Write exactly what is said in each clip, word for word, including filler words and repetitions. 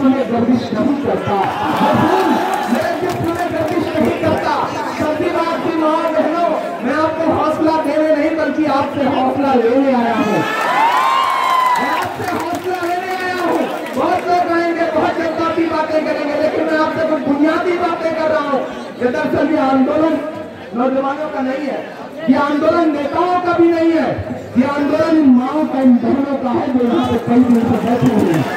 में गर्दिश नहीं करता, मेरे जिस्म में गर्दिश नहीं करता। सब्जीबाग की माँ बहनों, मैं आपको हौसला देने नहीं बल्कि आपसे हौसला लेने आया हूँ, मैं आपसे हौसला लेने आया हूँ। बहुत लोग आएंगे, बहुत जज्बाती बातें करेंगे, लेकिन मैं आपसे कुछ बुनियादी बातें कर रहा हूँ। ये दरअसल ये आंदोलन नौजवानों का नहीं है, ये आंदोलन नेताओं का भी नहीं है, ये आंदोलन इन माओ का, इन बहनों का है जो यहाँ पे कई दिन से बैठे हुए हैं।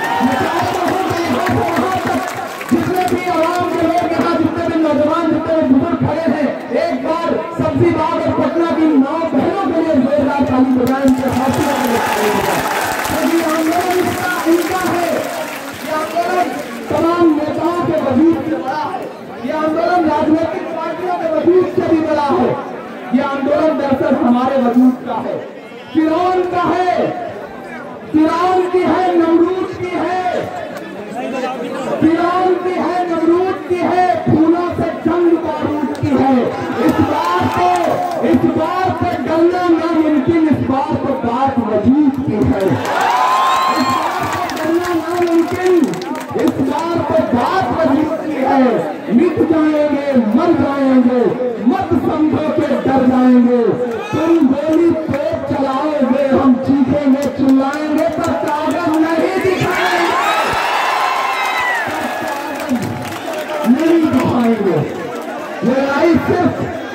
जितने भी आवाम के लोग यहाँ, जितने भी नौजवान, जितने भी बुजुर्ग खड़े हैं, एक बार सब्जीबाग और पटना की माओ बहनों के लिए जोरदार ताली बजाएं, उनके हौसले के लिए। ये आंदोलन इसका इनका है, ये आंदोलन तमाम नेताओं के वजूद से बड़ा है, ये आंदोलन राजनीतिक पार्टियों के वजूद से भी बड़ा है, ये आंदोलन दरअसल हमारे वजूद का है, फिरौन का है, फिरौन की है, नमरूद की है, फिरौन की है, नमरूद की है, फूलों से जंग बारूद की है। इस बार तो इस बार पे डरना नामुमकिन, इस बार तो बात वजूद की है, इस बार तो डरना नामुमकिन, इस बार तो बात वजूद की है। मिट जाएंगे, मर जाएंगे, मत समझो के डर जाएंगे, तुम गोली तोप चलाओगे, हम चीखेंगे चिल्लाएंगे पर कागज नहीं दिखाएंगे, नहीं दिखाएंगे। ये लड़ाई सिर्फ